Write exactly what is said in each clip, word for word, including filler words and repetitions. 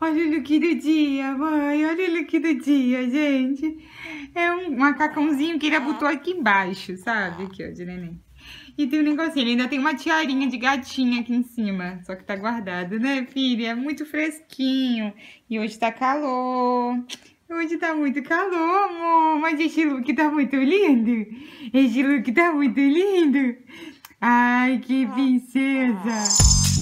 Olha o look do dia, mãe. Olha o look do dia, gente. É um macacãozinho que ele abotou aqui embaixo, sabe? Aqui, ó, de neném. E tem um negocinho, ele ainda tem uma tiarinha de gatinha aqui em cima. Só que tá guardado, né, filha? É muito fresquinho. E hoje tá calor. Hoje tá muito calor, amor. Mas esse look tá muito lindo. Esse look tá muito lindo. Ai, que princesa.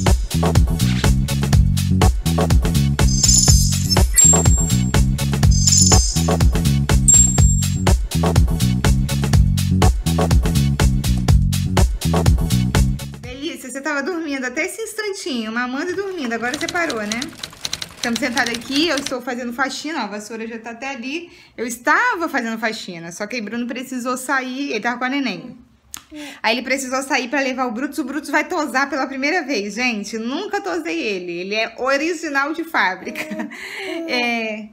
Delícia, você tava dormindo até esse instantinho, mamando e dormindo. Agora você parou, né? Estamos sentados aqui, eu estou fazendo faxina, ó, a vassoura já tá até ali. Eu estava fazendo faxina, só que aí Bruno precisou sair, ele tava com a neném. Aí ele precisou sair pra levar o Brutus, o Brutus vai tosar pela primeira vez, gente. Nunca tosei ele, ele é original de fábrica. É...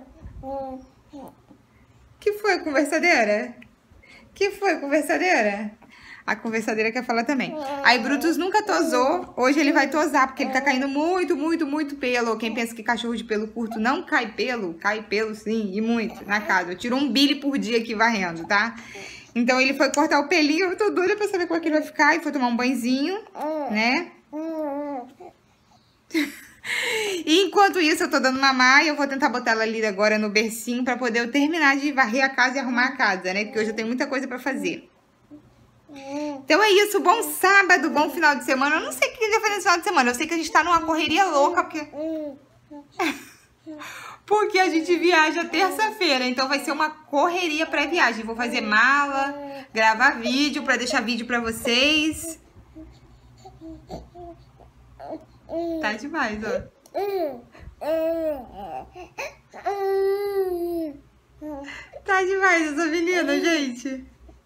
Que foi, conversadeira? Que foi, conversadeira? A conversadeira quer falar também. Aí Brutus nunca tosou, hoje ele vai tosar, porque ele tá caindo muito, muito, muito pelo. Quem pensa que cachorro de pelo curto não cai pelo, cai pelo sim, e muito, na casa. Eu tiro um bile por dia aqui varrendo, tá? Então ele foi cortar o pelinho, eu tô doida pra saber como é que ele vai ficar. E foi tomar um banhozinho, né? E enquanto isso eu tô dando mamar e eu vou tentar botar ela ali agora no bercinho pra poder eu terminar de varrer a casa e arrumar a casa, né? Porque hoje eu tenho muita coisa pra fazer. Então é isso, bom sábado, bom final de semana. Eu não sei o que a gente vai fazer nesse final de semana. Eu sei que a gente tá numa correria louca, porque... porque a gente viaja terça-feira, então vai ser uma correria pré-viagem. Vou fazer mala, gravar vídeo pra deixar vídeo pra vocês. Tá demais, ó. Tá demais essa menina, gente.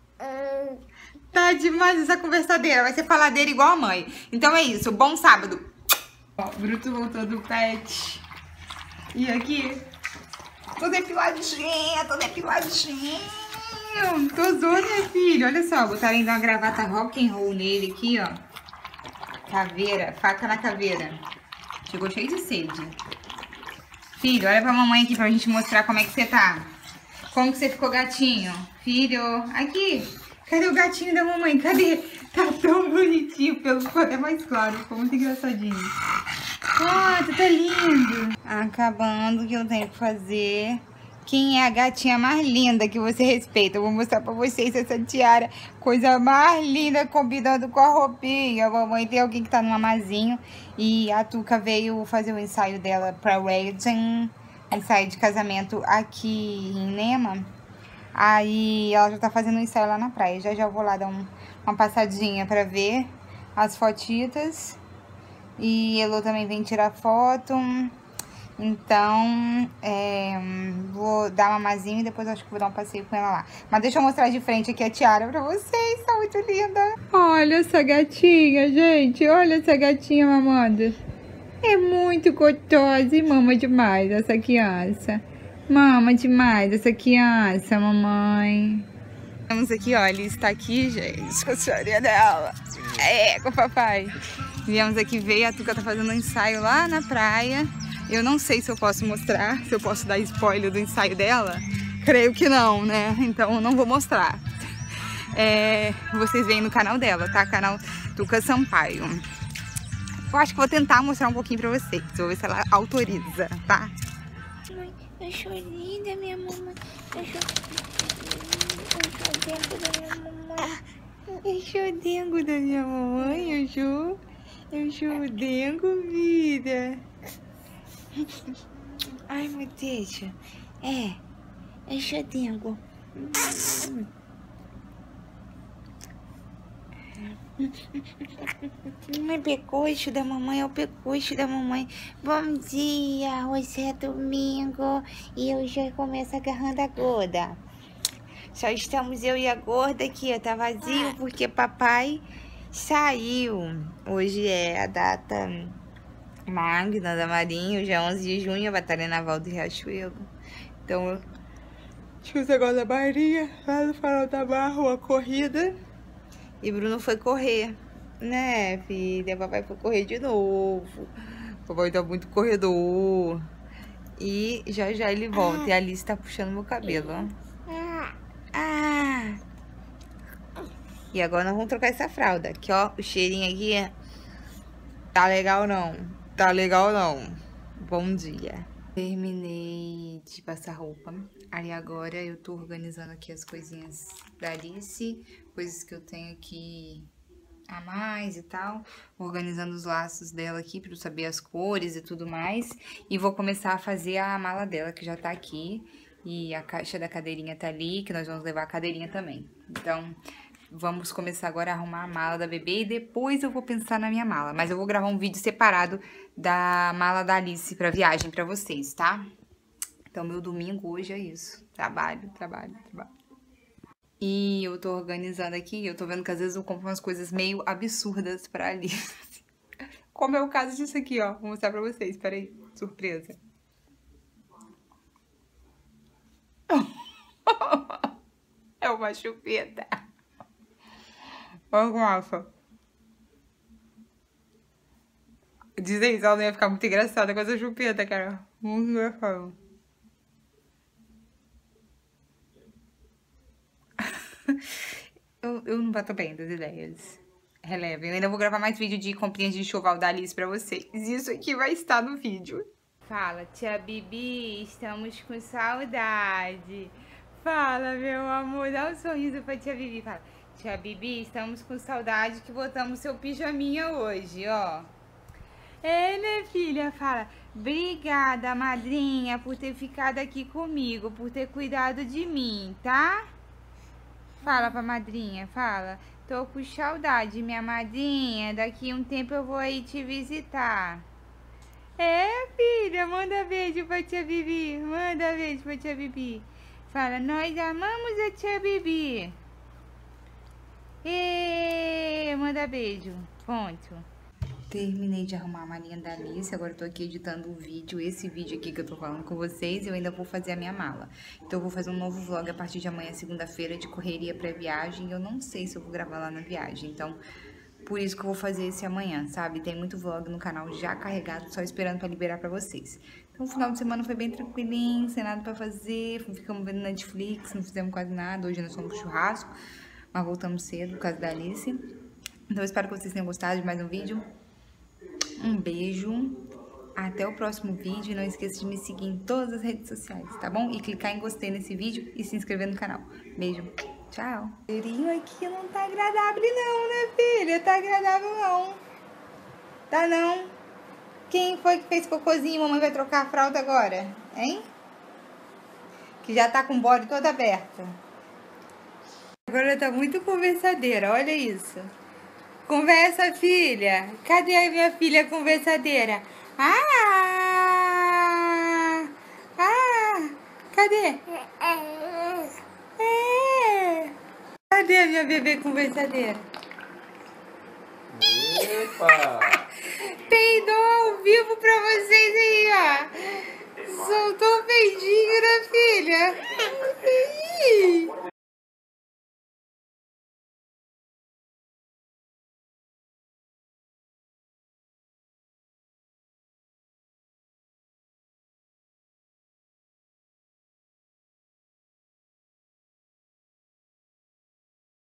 Tá demais essa conversadeira. Vai ser faladeira igual a mãe. Então é isso. Bom sábado. Ó, o Bruto voltou do pet. E aqui, tô depiladinha, tô depiladinha. Tosou, né, filho? Olha só, botaram ainda uma gravata rock and roll nele aqui, ó. Caveira, faca na caveira. Chegou cheio de sede. Filho, olha pra mamãe aqui pra gente mostrar como é que você tá. Como que você ficou, gatinho? Filho, aqui. Cadê o gatinho da mamãe? Cadê? Tá tão bonitinho, pelo ficou até mais claro. Ficou muito engraçadinho. Ah, tu tá lindo. Acabando que eu tenho que fazer. Quem é a gatinha mais linda que você respeita? Eu vou mostrar pra vocês essa tiara. Coisa mais linda, combinando com a roupinha. A mamãe tem alguém que tá no mamazinho. E a Tuca veio fazer o ensaio dela pra wedding. Ensaio de casamento aqui em Nema. Aí ela já tá fazendo um ensaio lá na praia. Já já eu vou lá dar um, uma passadinha pra ver as fotitas. E Elô também vem tirar foto. Então, é, vou dar uma mamazinha e depois acho que vou dar um passeio com ela lá. Mas deixa eu mostrar de frente aqui a tiara pra vocês. Tá muito linda. Olha essa gatinha, gente. Olha essa gatinha mamando. É muito gostosa e mama demais essa criança. Mama demais essa criança, mamãe. Vamos aqui, ó. Ele está aqui, gente, com a senhorinha dela. É, com o papai. Viemos aqui ver, a Tuca tá fazendo um ensaio lá na praia. Eu não sei se eu posso mostrar, se eu posso dar spoiler do ensaio dela. Creio que não, né? Então eu não vou mostrar. É, vocês veem no canal dela, tá? Canal Tuca Sampaio. Eu acho que vou tentar mostrar um pouquinho pra vocês. Vou ver se ela autoriza, tá? Eu sou linda, minha mamãe. Eu sou, eu sou dengo da minha mamãe. Eu sou dengo da minha mamãe, eu sou. Eu sou dengo, vida. Ai, meu Deus. É, eu sou dengo. Não é pecocho da mamãe, é o pecocho da mamãe. Bom dia, hoje é domingo e eu já começo agarrando a gorda. Só estamos eu e a gorda aqui, ó, tá vazio porque papai saiu. Hoje é a data magna da Marinha, hoje é onze de junho, a Batalha Naval do Riachuelo. Então eu tinha os negócios da Marinha, lá no Farol da Barra, uma corrida. E Bruno foi correr, né, filha? Papai foi correr de novo. Papai tá muito corredor. E já já ele volta. E a Alice tá puxando meu cabelo, ó. Ah. E agora nós vamos trocar essa fralda. Aqui, ó, o cheirinho aqui. Tá legal não? Tá legal não? Bom dia. Terminei de passar roupa. Aí agora eu tô organizando aqui as coisinhas da Alice. Coisas que eu tenho aqui a mais e tal. Organizando os laços dela aqui pra eu saber as cores e tudo mais. E vou começar a fazer a mala dela, que já tá aqui. E a caixa da cadeirinha tá ali, que nós vamos levar a cadeirinha também. Então, vamos começar agora a arrumar a mala da bebê e depois eu vou pensar na minha mala. Mas eu vou gravar um vídeo separado da mala da Alice pra viagem pra vocês, tá? Então, meu domingo hoje é isso. Trabalho, trabalho, trabalho. E eu tô organizando aqui, eu tô vendo que às vezes eu compro umas coisas meio absurdas pra Alice. Como é o caso disso aqui, ó. Vou mostrar pra vocês, peraí. Surpresa. É uma chupeta. Olha com alfa. Dizem que ela não ia ficar muito engraçada com essa chupeta, cara. Muito engraçado. eu, eu não bato bem das ideias. Relevem. Eu ainda vou gravar mais vídeo de comprinhas de enxoval da Alice pra vocês. Isso aqui vai estar no vídeo. Fala, tia Bibi, estamos com saudade. Fala, meu amor, dá um sorriso pra tia Bibi. Fala, tia Bibi, estamos com saudade que botamos seu pijaminha hoje, ó. É, né, filha? Fala, obrigada, madrinha, por ter ficado aqui comigo, por ter cuidado de mim, tá? Fala pra madrinha, fala. Tô com saudade, minha madrinha, daqui um tempo eu vou aí te visitar. É, filha, manda beijo pra tia Bibi, manda beijo pra tia Bibi. Fala, nós amamos a tia Bibi. E manda beijo, ponto. Terminei de arrumar a malinha da Alice, agora eu tô aqui editando um vídeo, esse vídeo aqui que eu tô falando com vocês, e eu ainda vou fazer a minha mala. Então eu vou fazer um novo vlog a partir de amanhã, segunda-feira, de correria pra viagem. Eu não sei se eu vou gravar lá na viagem, então por isso que eu vou fazer esse amanhã, sabe? Tem muito vlog no canal já carregado, só esperando pra liberar pra vocês. Então o final de semana foi bem tranquilinho, sem nada pra fazer, ficamos vendo Netflix, não fizemos quase nada. Hoje nós fomos pro churrasco, mas voltamos cedo por causa da Alice. Então eu espero que vocês tenham gostado de mais um vídeo. Um beijo, até o próximo vídeo e não esqueça de me seguir em todas as redes sociais, tá bom? E clicar em gostei nesse vídeo e se inscrever no canal. Beijo, tchau! O cheirinho aqui não tá agradável não, né, filha? Tá agradável não. Tá não? Quem foi que fez cocôzinho? Mamãe vai trocar a fralda agora, hein? Que já tá com o bode todo aberto. Agora tá muito conversadeira, olha isso. Conversa, filha. Cadê a minha filha conversadeira? Ah! Ah! Cadê? É. Cadê a minha bebê conversadeira? Epa! Peidou ao vivo pra vocês aí, ó. Soltou um peidinho na filha.